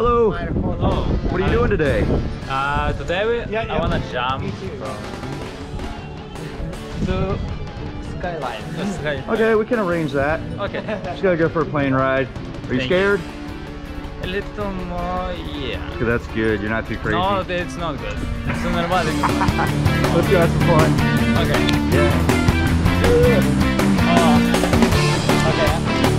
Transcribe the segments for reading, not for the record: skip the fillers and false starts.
Hello. Hello. What are you doing today? Today I wanna jump to skyline. Okay, we can arrange that. Okay. Just gotta go for a plane ride. Are you scared? A little more, yeah. Because that's good. You're not too crazy. No, it's not good. It's normal. Let's go have some fun. Okay. Yeah. Okay.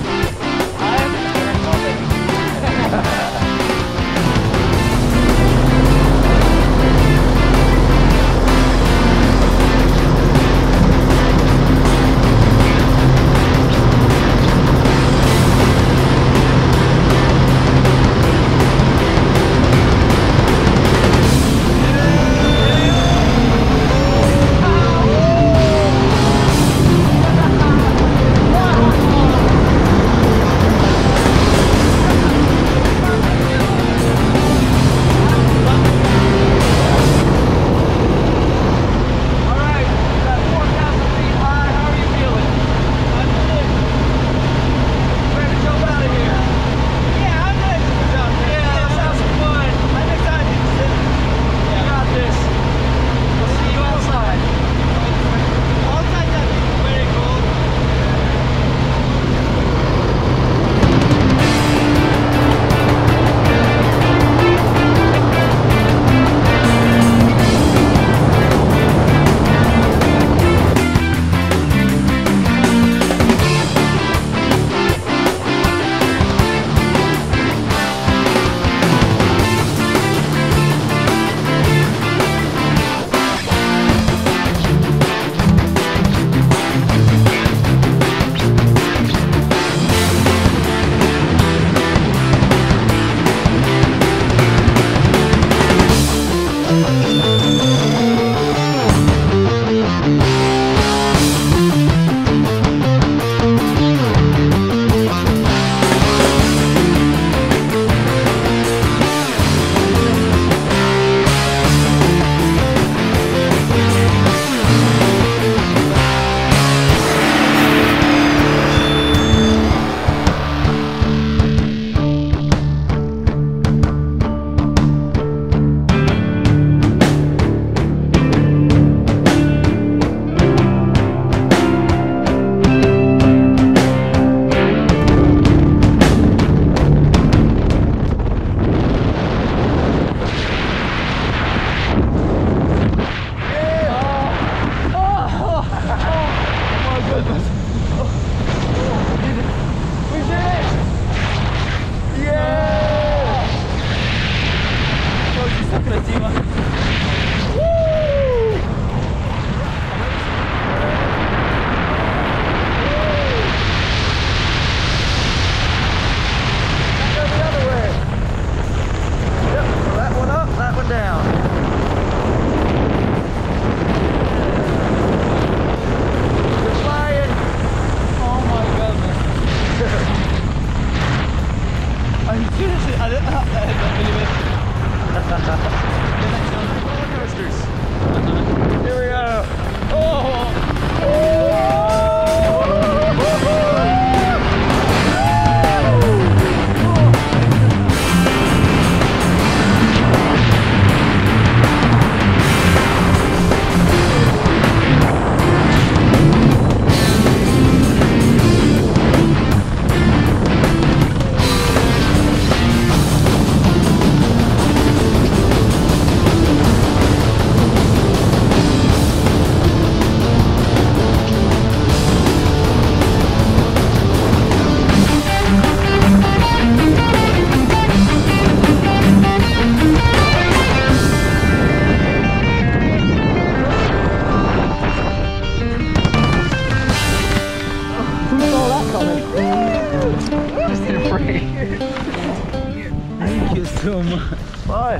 Thank you so much. Fun.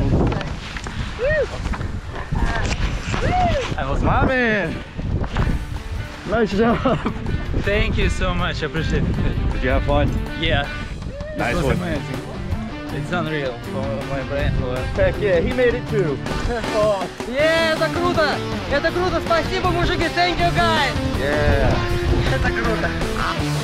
I was My man. Nice job. Thank you so much. I appreciate it. Did you have fun? Yeah. Nice It was one. amazing. It's unreal for my brain. Heck yeah, he made it too. Oh. Это круто! Это круто! Спасибо, мужики! Thank you, guys! Yeah. Это круто!